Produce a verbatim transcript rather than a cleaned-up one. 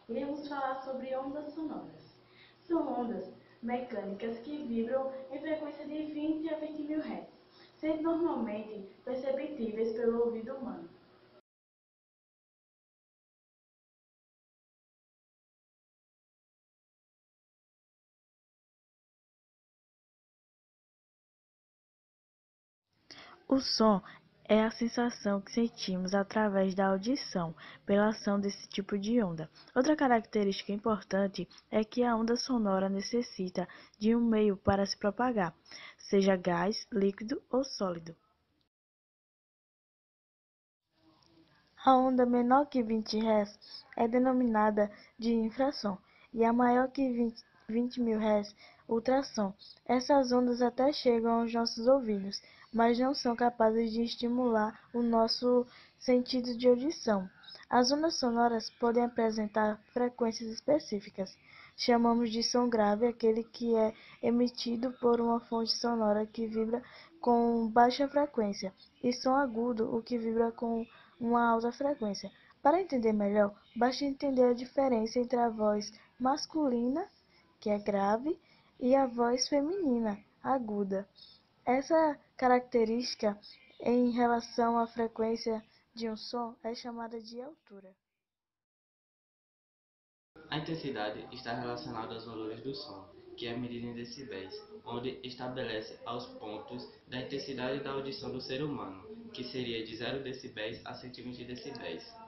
iremos falar sobre ondas sonoras. São ondas mecânicas que vibram em frequência de vinte a vinte mil Hz, sendo normalmente perceptíveis pelo ouvido humano. O som é a sensação que sentimos através da audição pela ação desse tipo de onda. Outra característica importante é que a onda sonora necessita de um meio para se propagar, seja gás, líquido ou sólido. A onda menor que vinte Hz é denominada de infrasom e a maior que vinte mil Hz, ultrassom. Essas ondas até chegam aos nossos ouvidos, mas não são capazes de estimular o nosso sentido de audição. As ondas sonoras podem apresentar frequências específicas. Chamamos de som grave aquele que é emitido por uma fonte sonora que vibra com baixa frequência, e som agudo, o que vibra com uma alta frequência. Para entender melhor, basta entender a diferença entre a voz masculina, que é grave, e a voz feminina, aguda. Essa característica em relação à frequência de um som é chamada de altura. A intensidade está relacionada aos valores do som, que é medida em decibéis, onde estabelece aos pontos da intensidade da audição do ser humano, que seria de zero decibéis a centímetros de decibéis.